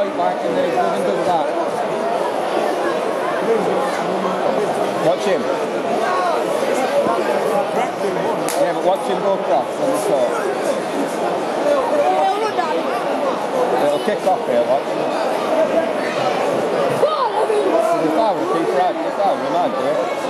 right back and then he doesn't do that. Watch him. Yeah, but watch him go across on the top. It'll kick off here, watch. It's foul, keep right, it's foul, you might do it.